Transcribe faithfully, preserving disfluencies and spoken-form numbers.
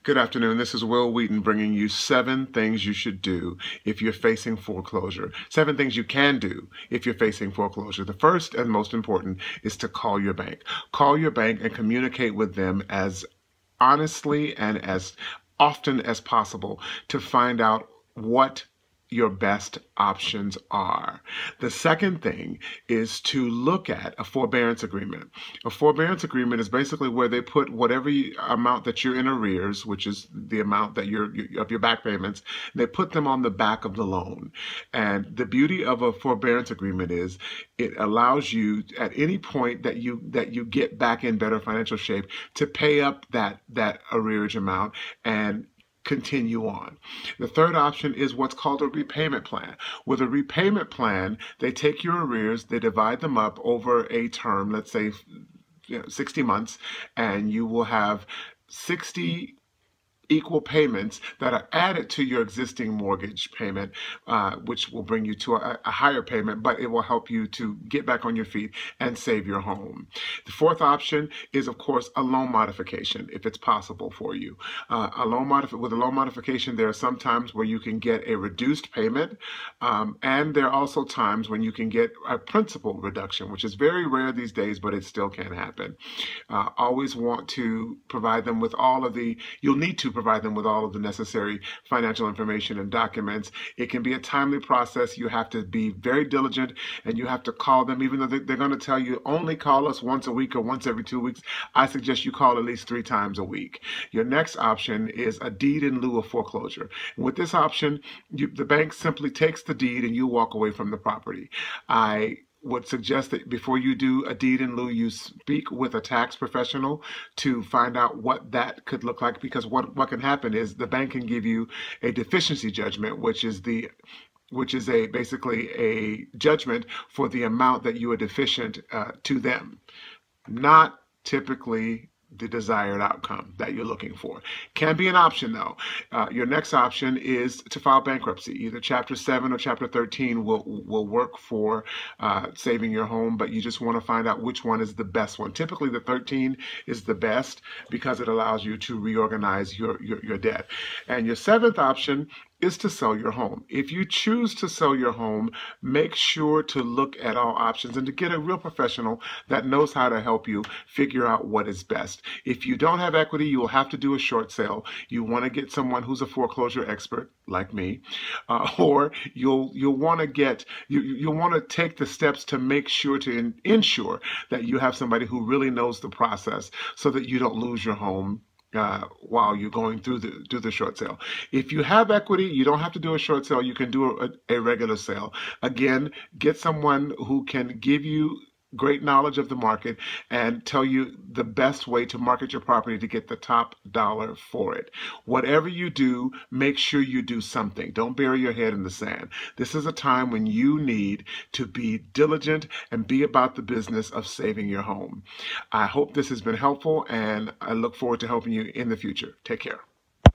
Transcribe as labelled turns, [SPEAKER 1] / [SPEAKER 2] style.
[SPEAKER 1] Good afternoon. This is Will Wheaton bringing you seven things you should do if you're facing foreclosure. Seven things you can do if you're facing foreclosure. The first and most important is to call your bank. Call your bank and communicate with them as honestly and as often as possible to find out what your best options are. The second thing is to look at a forbearance agreement. A forbearance agreement is basically where they put whatever you, amount that you're in arrears, which is the amount that you're of your back payments, they put them on the back of the loan. And the beauty of a forbearance agreement is it allows you at any point that you that you get back in better financial shape to pay up that that arrearage amount and continue on. The third option is what's called a repayment plan. With a repayment plan, they take your arrears, they divide them up over a term, let's say you know, sixty months, and you will have sixty equal payments that are added to your existing mortgage payment, uh, which will bring you to a, a higher payment, but it will help you to get back on your feet and save your home. The fourth option is, of course, a loan modification, if it's possible for you. Uh, a loan modif with a loan modification, there are some times where you can get a reduced payment, um, and there are also times when you can get a principal reduction, which is very rare these days, but it still can happen. Uh, always want to provide them with all of the, you'll need to provide them with all of the necessary financial information and documents. It can be a timely process. You have to be very diligent and you have to call them, even though they're going to tell you only call us once a week or once every two weeks. I suggest you call at least three times a week. Your next option is a deed in lieu of foreclosure. And with this option, you, the bank simply takes the deed and you walk away from the property. I would suggest that before you do a deed in lieu, you speak with a tax professional to find out what that could look like, because what, what can happen is the bank can give you a deficiency judgment, which is the which is a basically a judgment for the amount that you are deficient uh, to them. Not typically the desired outcome that you're looking for. Can be an option though. Uh, your next option is to file bankruptcy. Either Chapter seven or Chapter thirteen will, will work for uh, saving your home, but you just want to find out which one is the best one. Typically the thirteen is the best because it allows you to reorganize your, your, your debt. And your seventh option is to sell your home. If you choose to sell your home, make sure to look at all options and to get a real professional that knows how to help you figure out what is best. If you don't have equity, you will have to do a short sale. You want to get someone who's a foreclosure expert like me, uh, or you'll you'll want to get you you'll want to take the steps to make sure to in, ensure that you have somebody who really knows the process so that you don't lose your home Uh, while you're going through the do the short sale. If you have equity, you don't have to do a short sale. You can do a, a regular sale. Again, get someone who can give you great knowledge of the market and tell you the best way to market your property to get the top dollar for it. Whatever you do, make sure you do something. Don't bury your head in the sand. This is a time when you need to be diligent and be about the business of saving your home. I hope this has been helpful and I look forward to helping you in the future. Take care.